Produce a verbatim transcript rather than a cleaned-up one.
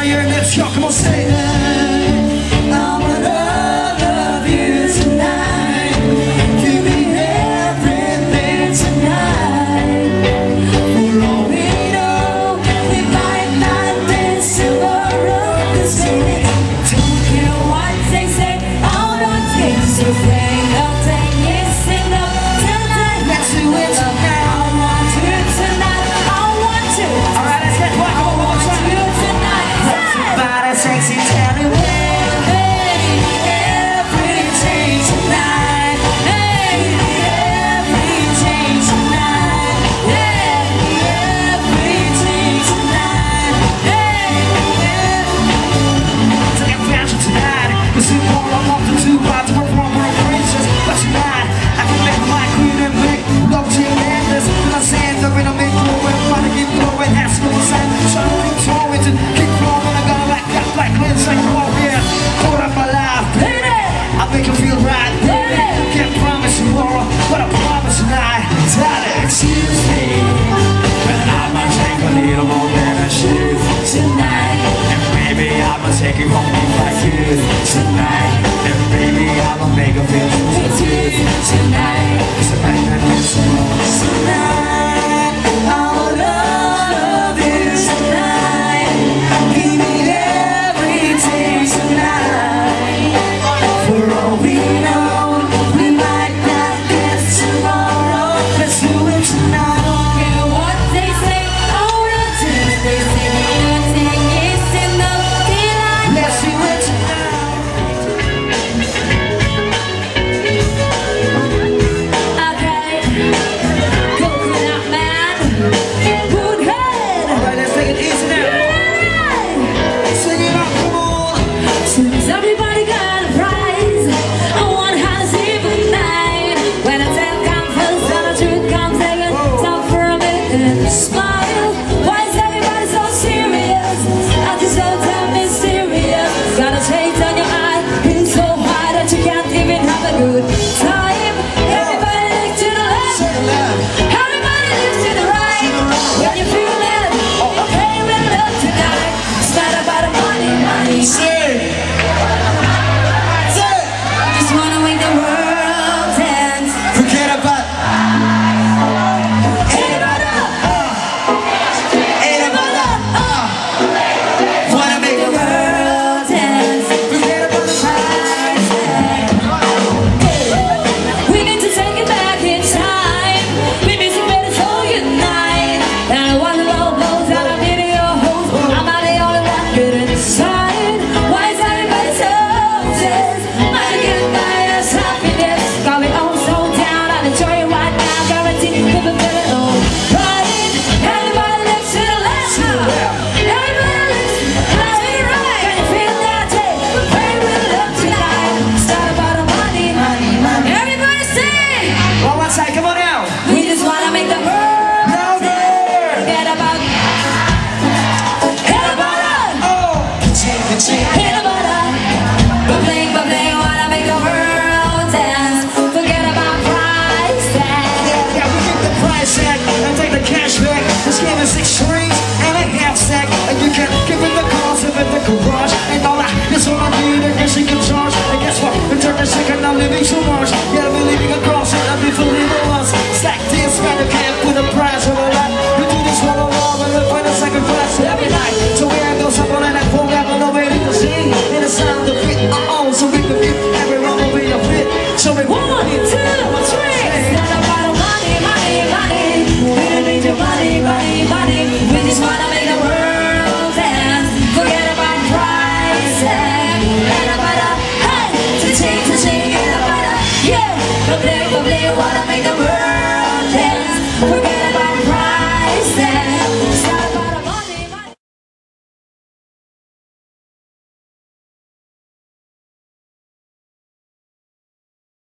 here, let's go, come on, say it. I'm gonna love you tonight. Give me everything tonight. For all we know, we might not dance tomorrow. Cause baby, don't care what they say, all the things you say, nothing is enough tonight. Let's do it tonight. I want you tonight. I want you. Alright, let's get back on one time. I want you tonight. Everybody sexy, tell me when. Hey, everything tonight. Hey, everything tonight. Hey, everything tonight. Hey, everything. Take advantage tonight. Cause you know I'm off the two about to perform for a princess. But tonight, I can make my queen and make love to you endless. And I say it's never gonna make flowing, wanna keep flowing, has to go side. Trying to keep flowing, to keep flowing. I'm gonna like that, like Lynch, like oh yeah. Hold up my life, baby. I'll make you feel right, baby. Can't promise tomorrow, but I promise tonight. Darling, excuse me, but I might take a little more than I should tonight. And baby, I'ma take it from me like you tonight. And baby, I'ma make her feel so good tonight. Tonight, that is tonight. I'ma love you tonight. Give me everything tonight. For all we know, we might not get tomorrow. Let's do it tonight. I don't care what they say, all the things they say, nothing is enough tonight. Let's do it tonight. Okay, Coconut Man, Woodhead. Alright, let's take it easy now. Sing it out, come on. Since everybody got a prize, I want how to sleep at night. When the tale comes first and the truth comes second, stop for a minute and smile. Why is everybody so serious? Acting so damn mysterious. Got a shade on your eye, hitting so high that you can't even have a good time. Everybody look to the left, everybody look to the right. When you feel it, okay, we'll love tonight. It's not about the money, money. Just wanna make the world dance. Forget about Anybody, anybody. Wanna make the world dance. forget about the Price tag. We need to take it back in time. We miss it better so unite. And I want to blow blows out of video hoes. I'm not the only one getting inside. Why is everybody so obsessed? Might get by us happiness. Got me all so down. I'm enjoying right now. Guaranteed to feel it all right. Everybody looks to the left now. Everybody looks to the right. Can you feel that day? Pray with love tonight. It's not about the money, money, money. Everybody sing. One more time, come on now. We just wanna make the world Louder. forget about everybody. Oh, take the chance. Everybody, bubbling, bubbling, wanna make the world dance. Forget about price tag. Yeah, we get the price tag and take the cash back. This game is six strings and a half stack, and you can give it the cost of it, the garage and all that. This what I need, and guess you can charge. And guess what? Return the second, I'm living so much. Yeah, I'm living across it, I'm fully the ones. Stack this, man, you can't put a price on a lot. We do this one on all, and look for the second class every night. So we are goes up on that forever, nobody to sing. In the sound of it, uh-oh, so we can get everyone will be a fit. So we One, two, three. It's not about the money, money, money. We don't need your money, money, money. We just wanna make the world dance. Forget about price tag. And about a hey, to change, to change, and about a yeah. Bubbling, bubbling, wanna make the